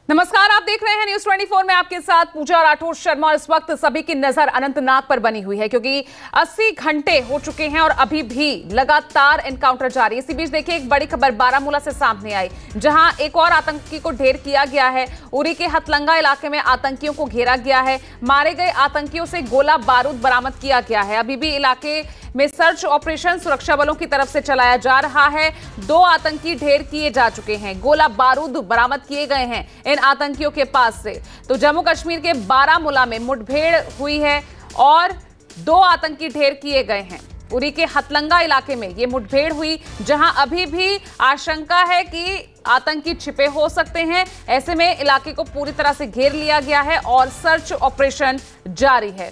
नमस्कार, आप देख रहे हैं न्यूज 24 में आपके साथ पूजा राठौर शर्मा। इस वक्त सभी की नजर अनंतनाग पर बनी हुई है क्योंकि 80 घंटे हो चुके हैं और अभी भी लगातार एनकाउंटर जारी है। इसी बीच देखिए एक बड़ी खबर बारामूला से सामने आई, जहां एक और आतंकी को ढेर किया गया है। उरी के हथलंगा इलाके में आतंकियों को घेरा गया है। मारे गए आतंकियों से गोला बारूद बरामद किया गया है। अभी भी इलाके में सर्च ऑपरेशन सुरक्षा बलों की तरफ से चलाया जा रहा है। 2 आतंकी ढेर किए जा चुके हैं। गोला बारूद बरामद किए गए हैं इन आतंकियों के पास से। तो जम्मू कश्मीर के बारामूला में मुठभेड़ हुई है और 2 आतंकी ढेर किए गए हैं। उरी के हथलंगा इलाके में ये मुठभेड़ हुई, जहां अभी भी आशंका है कि आतंकी छिपे हो सकते हैं। ऐसे में इलाके को पूरी तरह से घेर लिया गया है और सर्च ऑपरेशन जारी है।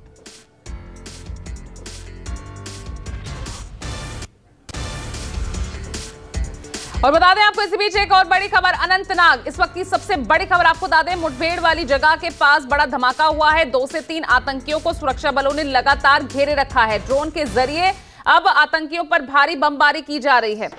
और बता दें आपको इसी बीच एक और बड़ी खबर अनंतनाग। इस वक्त की सबसे बड़ी खबर आपको बता दें, मुठभेड़ वाली जगह के पास बड़ा धमाका हुआ है। 2 से 3 आतंकियों को सुरक्षा बलों ने लगातार घेरे रखा है। ड्रोन के जरिए अब आतंकियों पर भारी बमबारी की जा रही है।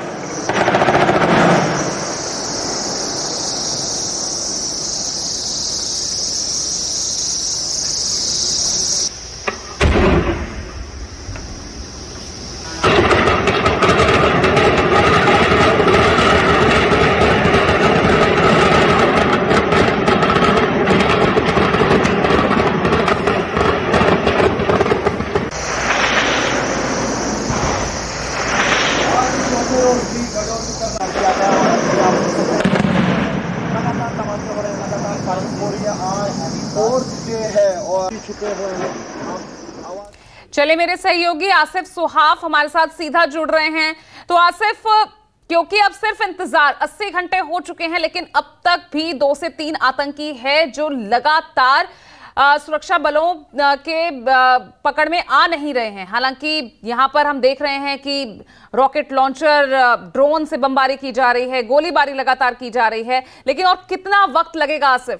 चलिए मेरे सहयोगी आसिफ सुहाफ हमारे साथ सीधा जुड़ रहे हैं। तो आसिफ, क्योंकि अब सिर्फ इंतजार 80 घंटे हो चुके हैं, लेकिन अब तक भी 2 से 3 आतंकी है जो लगातार सुरक्षा बलों के पकड़ में आ नहीं रहे हैं। हालांकि यहां पर हम देख रहे हैं कि रॉकेट लॉन्चर, ड्रोन से बमबारी की जा रही है, गोलीबारी लगातार की जा रही है, लेकिन और कितना वक्त लगेगा आसिफ?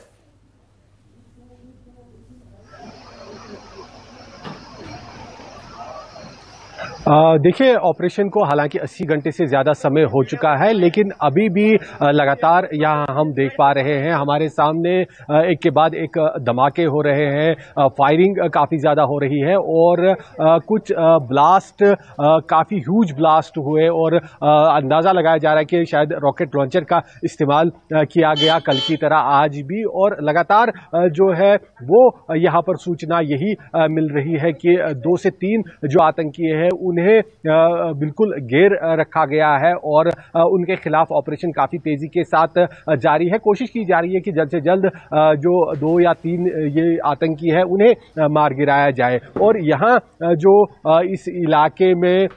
देखिए, ऑपरेशन को हालांकि 80 घंटे से ज़्यादा समय हो चुका है, लेकिन अभी भी लगातार यहाँ हम देख पा रहे हैं हमारे सामने एक के बाद एक धमाके हो रहे हैं। फायरिंग काफ़ी ज़्यादा हो रही है और कुछ ब्लास्ट, काफ़ी ह्यूज ब्लास्ट हुए और अंदाज़ा लगाया जा रहा है कि शायद रॉकेट लॉन्चर का इस्तेमाल किया गया कल की तरह आज भी। और लगातार जो है वो यहाँ पर सूचना यही मिल रही है कि 2 से 3 जो आतंकी हैं उन्हें बिल्कुल घेर रखा गया है और उनके खिलाफ ऑपरेशन काफी तेजी के साथ जारी है। कोशिश की जा रही है कि जल्द से जल्द जो 2 या 3 ये आतंकी है उन्हें मार गिराया जाए। और यहाँ जो इस इलाके में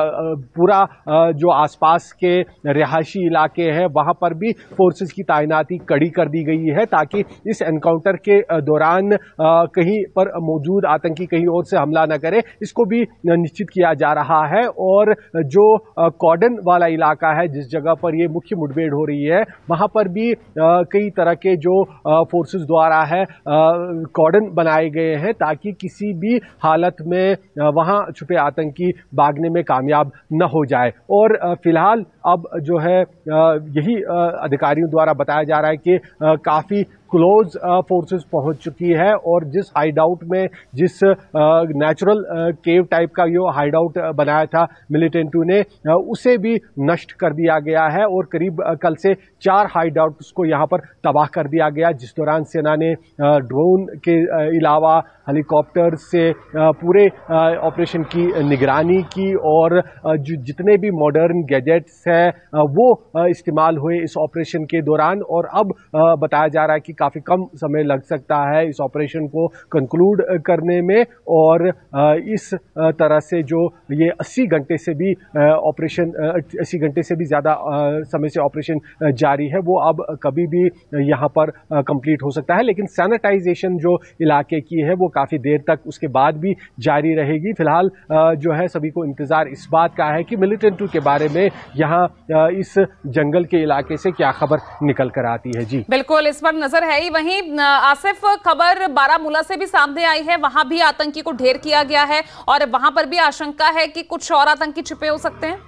पूरा जो आसपास के रिहायशी इलाके हैं वहां पर भी फोर्सेस की तैनाती कड़ी कर दी गई है, ताकि इस एनकाउंटर के दौरान कहीं पर मौजूद आतंकी कहीं और से हमला न करे, इसको भी निश्चित किया जा रहा है। और जो कॉर्डन वाला इलाका है जिस जगह पर ये मुख्य मुठभेड़ हो रही है, वहां पर भी कई तरह के जो फोर्सेस द्वारा है कॉर्डन बनाए गए हैं, ताकि किसी भी हालत में वहां छुपे आतंकी भागने में कामयाब न हो जाए। और फिलहाल अब जो है यही अधिकारियों द्वारा बताया जा रहा है कि काफी क्लोज फोर्सेस पहुंच चुकी है और जिस हाइडआउट में, जिस नेचुरल केव टाइप का जो हाइडआउट बनाया था मिलिटेंटों ने, उसे भी नष्ट कर दिया गया है। और करीब कल से 4 हाइडआउट्स को यहां पर तबाह कर दिया गया, जिस दौरान सेना ने ड्रोन के अलावा हेलीकॉप्टर से पूरे ऑपरेशन की निगरानी की और जितने भी मॉडर्न गैजेट्स हैं वो इस्तेमाल हुए इस ऑपरेशन के दौरान। और अब बताया जा रहा है कि काफी कम समय लग सकता है इस ऑपरेशन को कंक्लूड करने में। और इस तरह से जो ये 80 घंटे से भी ऑपरेशन 80 घंटे से भी ज्यादा समय से ऑपरेशन जारी है, वो अब कभी भी यहाँ पर कंप्लीट हो सकता है। लेकिन सैनिटाइजेशन जो इलाके की है वो काफी देर तक उसके बाद भी जारी रहेगी। फिलहाल जो है सभी को इंतजार इस बात का है कि मिलिटेंटों के बारे में यहाँ इस जंगल के इलाके से क्या खबर निकल कर आती है। जी बिल्कुल, इस पर नजर है ही। वहीं आसिफ, खबर बारामूला से भी सामने आई है, वहां भी आतंकी को ढेर किया गया है और वहां पर भी आशंका है कि कुछ और आतंकी छिपे हो सकते हैं।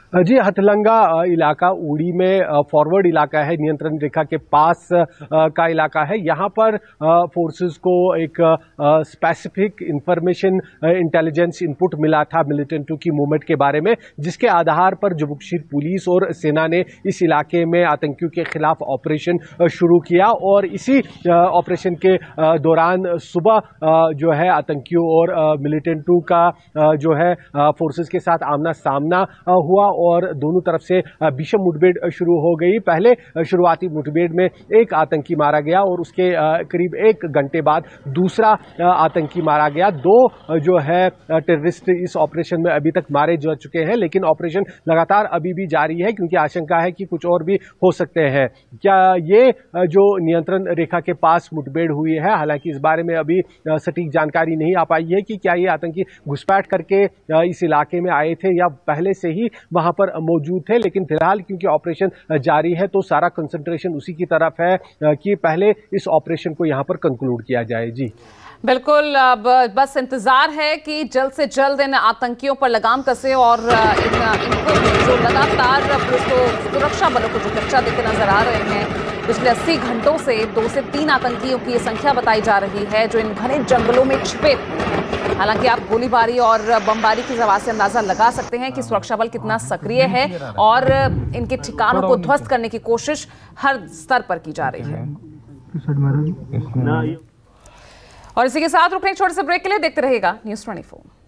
जी, हथलंगा इलाका उड़ी में फॉरवर्ड इलाका है, नियंत्रण रेखा के पास का इलाका है। यहाँ पर फोर्सेस को एक स्पेसिफिक इंफॉर्मेशन इंटेलिजेंस इनपुट मिला था मिलिटेंट की मूवमेंट के बारे में, जिसके आधार पर जम्मू कश्मीर पुलिस और सेना ने इस इलाके में आतंकियों के खिलाफ ऑपरेशन शुरू किया और इसी ऑपरेशन के दौरान सुबह जो है आतंकियों और मिलिटेंट का जो है फोर्सेस के साथ आमना सामना हुआ और दोनों तरफ से भीषण मुठभेड़ शुरू हो गई। पहले शुरुआती मुठभेड़ में एक आतंकी मारा गया और उसके करीब 1 घंटे बाद दूसरा आतंकी मारा गया। 2 जो है टेररिस्ट इस ऑपरेशन में अभी तक मारे जा चुके हैं, लेकिन ऑपरेशन लगातार अभी भी जारी है क्योंकि आशंका है कि कुछ और भी हो सकते हैं। क्या ये जो नियंत्रण रेखा के पास मुठभेड़ हुई है, हालांकि इस बारे में अभी सटीक जानकारी नहीं आ पाई है कि क्या ये आतंकी घुसपैठ करके इस इलाके में आए थे या पहले से ही वहां पर मौजूद थे, लेकिन फिलहाल क्योंकि ऑपरेशन जारी है तो सारा कंसंट्रेशन उसी की तरफ है कि पहले इस ऑपरेशन को यहां पर कंक्लूड किया जाए। जी बिल्कुल, अब बस इंतजार है कि जल्द से जल्द इन आतंकियों पर लगाम कसे और इनको जो लगातार पुलिस को सुरक्षा बलों को जो खर्चा देते नजर आ रहे हैं पिछले 80 घंटों से 2 से 3 आतंकियों की संख्या बताई जा रही है जो इन घने जंगलों में छिपे। हालांकि आप गोलीबारी और बमबारी की आवाज से अंदाजा लगा सकते हैं कि सुरक्षा बल कितना सक्रिय है और इनके ठिकानों को ध्वस्त करने की कोशिश हर स्तर पर की जा रही है। और इसी के साथ रुकने छोटे से ब्रेक के लिए देखते रहेगा News 24।